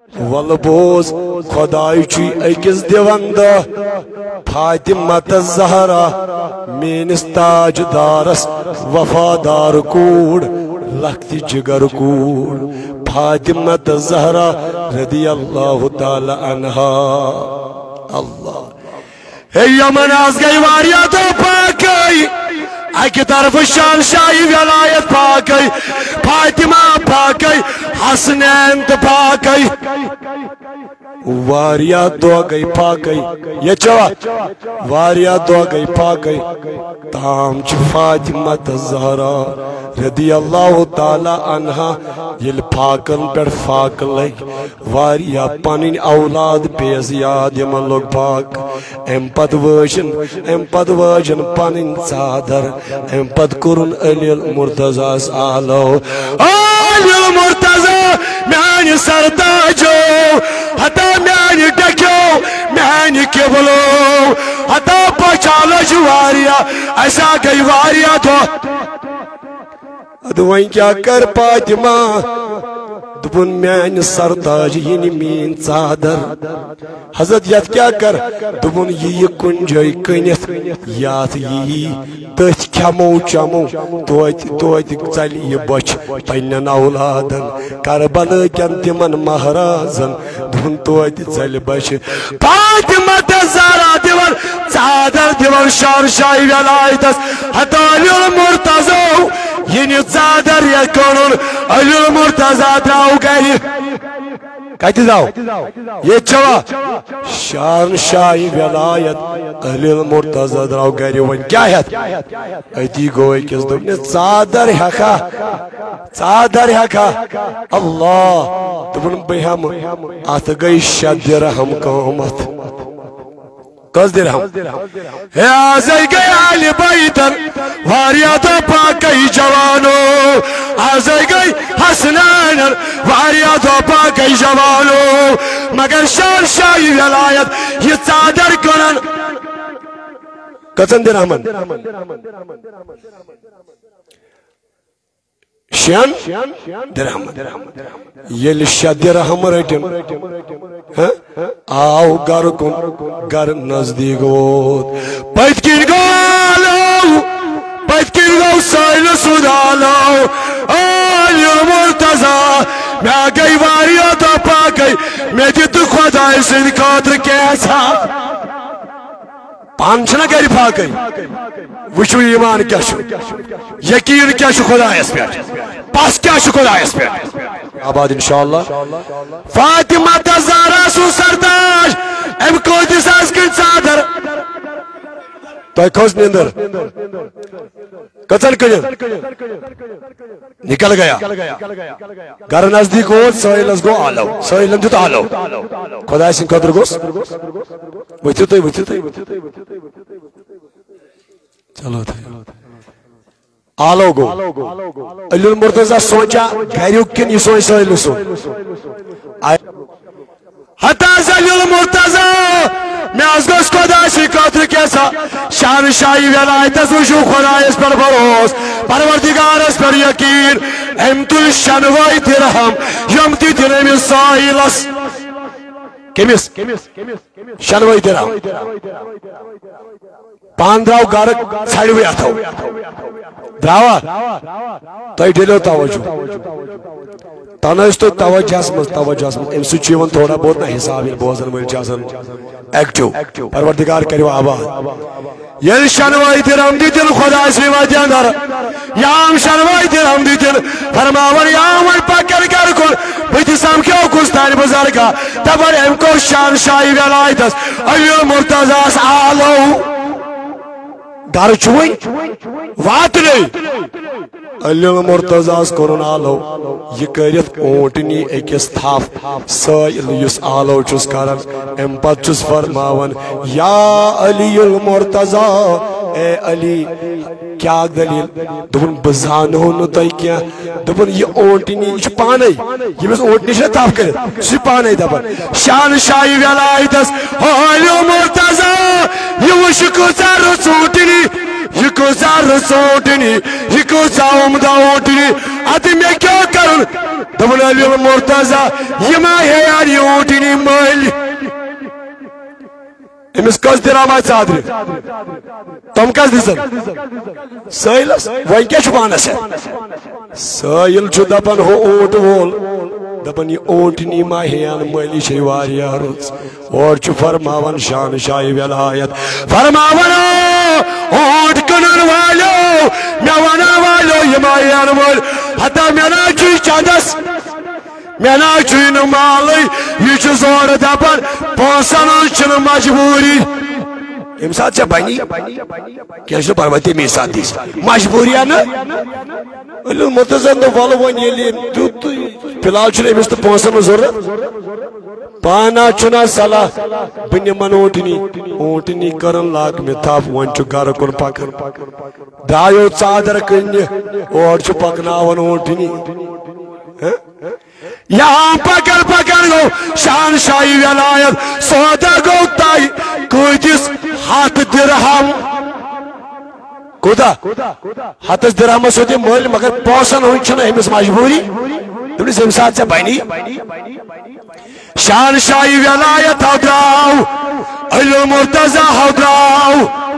والبوز خدای چی اکس دیونده فاطمه الزهرا مینس تاجدارس وفادار کوڑ لخت جگر کوڑ فاطمه الزهرا رضی اللہ تعالی عنہا اللہ ہے یمن آز گئی واریا تو پاکی اکی طرف شان شاہی ولایت پاکی فاطمہ پاکی حسنین تو پاکی واریا دو گئی پاکی یہ چوا واریا دو گئی پاکی تام چھ فاطمہ الزہرا رضی اللہ تعالی عنہا یل پاکن پر فاک لگ واریا پانین اولاد پیس یاد یمن لوگ پاک ام پت وجن پانین صادر ام پت کرن علی المرتضی آلو علی المرتضی میانی سرداجو حتی میانی ڈکیو میانی کبلو حتی پچالج واریا ایسا گئی واریا تو ادوائیں کیا کر فاطمہ دبن میان سرتاج ینی مین صادر حضرت یت کیا کر دبن یہ کنجائی کنیت یات یہ تت کھمو چمو توت چل یہ بچ پنن اولادن کربلا کن تمن مہرازن دبن توت چل بچ فاطمہ الزہرا دیور صادر دیور شان شاہی ولایتس علی المرتضی ینی صادر یکنن علی المرتضی دراو گئی کہتی داو یہ چوا شان شاہی ولایت علی المرتضی دراو گئی ون کیا ہے ایتی گوئی کس دبنی صادر حقا اللہ دبن بہم آت گئی شد رحم قومت کس درہم ہے آزائی گئی آلی بیتن واریا تو پاکی جوانو آزائی گئی حسنانر واریا تو پاکی جوانو مگر شان شاہی ولایت یہ صادر کنن کسن درہمن شان درہمن یل شد درہم رٹن آو گر کن گر نزدیک ووت پت کن گو سائل سدالو علی المرتضی میں گئی واریا تو پاکی میں دیت خدای سن خاطر کیسا پان چھنا گری پاکی وچو ایمان کیا شو یقین کیا شو خدای اس پہ پاس کیا شو خدای اس پہ آباد انشاءاللہ فاطمہ الزہرا سو سرداج ام کوئی ساز کن صادر تو کھوز نیندر کچل کنن نکل گیا گھر نزدیک ہو سوئلس گو آلو سوئلن دیت آلو خدای سن قدر گوس وچھو تی چلو تھی آلو گو علی المرتضی سوچا گھریو کن یہ سوئی سوئل سو حتی علی المرتضی میں از گوش خدا سی قدر کیسا شان شاہی ولایت از وشو خدای اس پر بروس پروردگار اس پر یقین امت الشنوائی درہم یمتی درہم سائلس کمیس شنوائی درہم پاندراو گارک سائیڈ ہوئی آتا ہو دراوا تو ہی ڈیلو توجہ تانیس تو توجہ اسمت ام سو چیون تھوڑا بہت نا حساب بوزن مل چاسن ایکٹو پروردگار کریو آباد یل شنوائی درہم دیتن خدا اس ریواتی اندر یام شنوائی درہم دیتن فرماور یام پاکر کر کن بیتی سامکیو کستانی بزرگا تبر ام کو شان شاہی ولایتس علی المرتضی آلو گھر چوئی وات نہیں علی المرتضی کرن آلو یہ کرت اونٹنی اکس تھاف سائل یس آلو چس کرن ام پت چس فرماون یا علی المرتضی اے علی کیا دلیل دبن بزانو نو تائی کیا دبن یہ اونٹنی یہ پانے یہ بس اونٹنی شاید تاف کرد سی پانے دبن شان شاہی ولایتس علی المرتضی یہ وشکو زر سوٹنی یہ کو زر سوٹنی یہ کو زاوم دا اونٹنی آتی میں کیا کرن دبن علی المرتضی یہ ماں ہے یاری مل امس کس درام ادر تم کس دن سہلس ون کیا پانس سہل دپان ہو اونٹ وول دپان یہ اونٹنی ما ہین ملی چھ واریاہ رٕژ اور فرماون شان شاہ ولایت فرماون اونٹ کٕنن والو مے ونن والو یہ ما ہین وول ہتا مے نا چھ چندس مے نا چھ نہ مالٕے یہ چھ زور دپان پونسن ہٕنٛز چھنہٕ مجبوری یم سات سے بنی کیسے پروتی میں ساتھ دیس مجبوری ہے نا اللہ متزن دو والو ون یہ لئے پلال چھنے امس تو پونسن ضرورت پانا چنا صلاح بنی من اونٹنی کرن لاگ میں تھاپ ون چو گھر کن پکن دایو چادر کنی اور چو پکنا ون اونٹنی یہاں پکر پکر گو شان شاہی ولایت سودا گو تائی کوئیس ہاتھ درہم کودا ہاتھ درہم سوچے مول مگر پوسن ہوئی چھنا ہمیں مجبوری تمہیں سمسات سے بینی شان شاہی ولایت ہو دراؤ علی مرتضی ہو دراؤ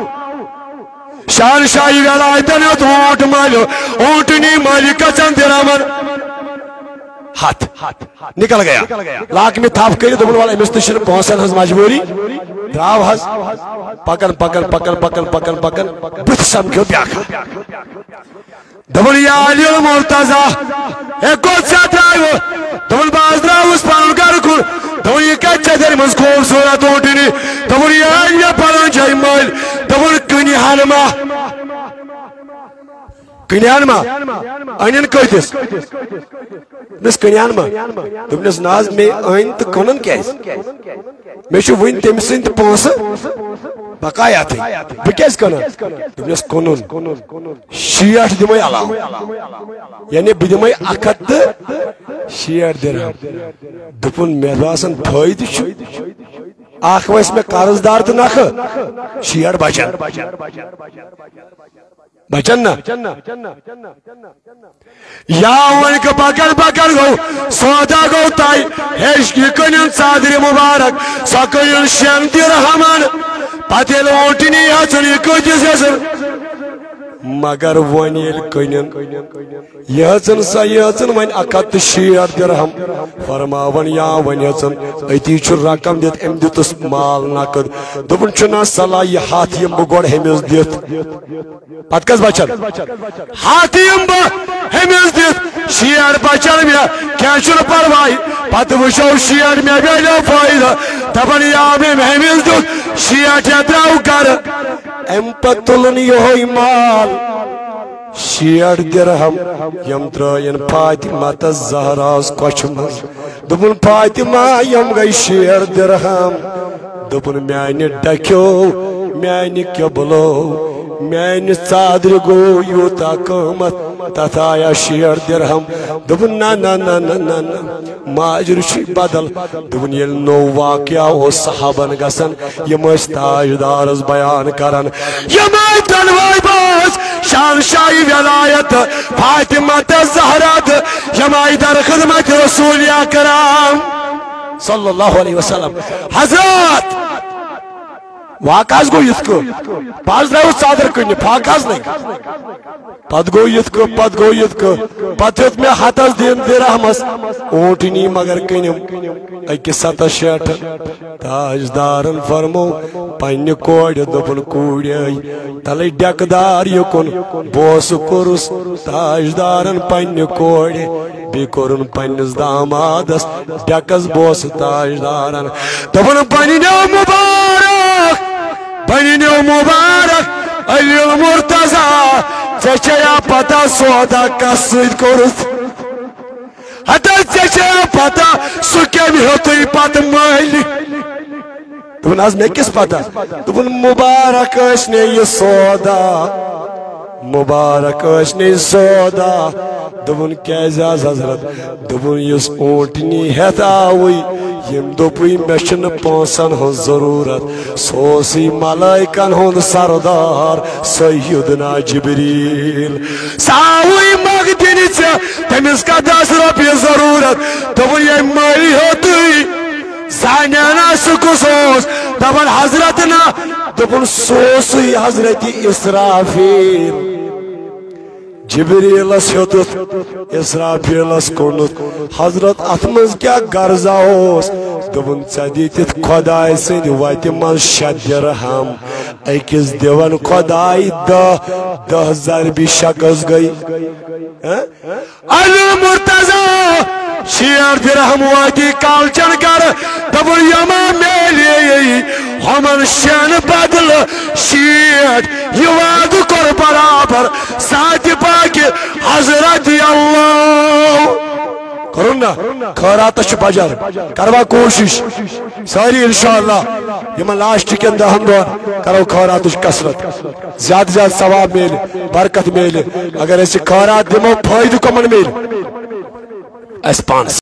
شان شاہی ولایت نے اونٹ مالو اونٹنی مالی کچن درہمن ہاتھ نکل گیا لاک میں تھاپ کری دبن والا امستشن پہنچن ہز مجبوری دراو ہز پکن پکن پکن پکن پکن پکن بت سمکھو بیاکھا دبن یا علی المرتضی ایک گوت سے درائیو دبن باز دراو اس پانن کر کن دبن یہ کچھ در منز خوبصورت اونٹنی دبن یا علی پانن جائی مال دبن کنی حنما کنیان ما اینن کہتیس مس کنیان ما دبنس ناز میں این تو کنن کیس میں شو وین تم سنت پونس بقایا تھی بکیس کنن دبنس کنن شیعت دمائی علاو یعنی بدمائی اکت شیعت درہم دپن میدواسن پھائی چھو آخ ویس میں قرضدار تو نخ شیعت بچن بچن نا یا ونک پکر پکر گو سودا گو تائی ہشکی کنن صادر مبارک سکنن شن درہمن پتیل اونٹنی حسن کتیس حسن مگر ونیل کنن یہ حسن سا یہ حسن ون اکت شیعت درہم فرماون یا ون حسن ایتی چھو رقم دیت ام دیتس مال نقد دبن چنا صلاح یہ ہاتھیم بگوڑ ہمیز دیت پت کس بچن ہاتھیم با ہمیز دیت شیعت بچن میں کیا چھو پروائی پت وشو شیعت میں بیلو فائدہ دبن یا میں ہمیز دیت شیعت یدراو کر ام پتلن یہ مال شیعت درہم یم ترائین فاطمہ تزہراز کچھمز دبن فاطمہ یم گئی شیعت درہم دبن میانی ڈکیو میانی کبلو میانی صادر گو یوتا قیمت تتھ آیا شیعت درہم دبن نا نا نا نا نا نا ماجر چھ بدل دبن یل نو واقعہ ہو صحابن گسن یم اس تاجدارز بیان کرن یم تنوائی باز شان شاہی ولایت فاطمہ الزہرا یم در خدمت رسول اکرم صلی اللہ علیہ وسلم حضرات واقعاز گو یتکو باز رہو صادر کنی پاکاز نہیں پت گو یتکو پت ہت میں ہاتھاز دین درہمس اونٹنی مگر کنیم اکی ستا شیٹ تاجدارن فرمو پنی کوڑ دبن کوڑی تلی ڈیکدار یکن بوس کرس تاجدارن پنی کوڑی بی کرن پنیز دامادس ڈیکس بوس تاجدارن دبن پنی نو مبارک بنی نو مبارک علی المرتضی چچیا پتا سودا کسید کرس حتی چچیا پتا سکیم ہوتی پت مالی دبن از میں کس پتا دبن مبارک اشنے یہ سودا مبارک اشنے سودا دبن کیزاز حضرت دبن یس اونٹنی ہیتا ہوئی یم دوپوی میشن پونسن ہن ضرورت سوسی ملائکن ہن سردار سیدنا جبریل ساوی مغدنی تمس کا 10 روپیہ ضرورت دبن یہ مالی ہوتی دپان حضرت نا دپن سوسی حضرت اسرافیل جبریلس ہیوتت اسرافیلس کونت حضرت اتمز کیا غرضا دپن ژے دیتت خدائے سند وتہ من 6 درہم اکس دیون خدائے 10 ضربِ شخص گئی علی مرتضی 6 درہم واتی کالچن کر دپن یما میلی ہمن 6 بدل 6 یہ وعد کر برابر ساتھ پاک حضرت اللہ کرو نا خیرات بجر کروا کوشش ساری انشاءاللہ یمن لاسٹ کن 10 دہن کرو خیرات کثرت زیادہ زیادہ ثواب میل برکت میل اگر اس خیرات دمو فائدہ کمن میل اس پانس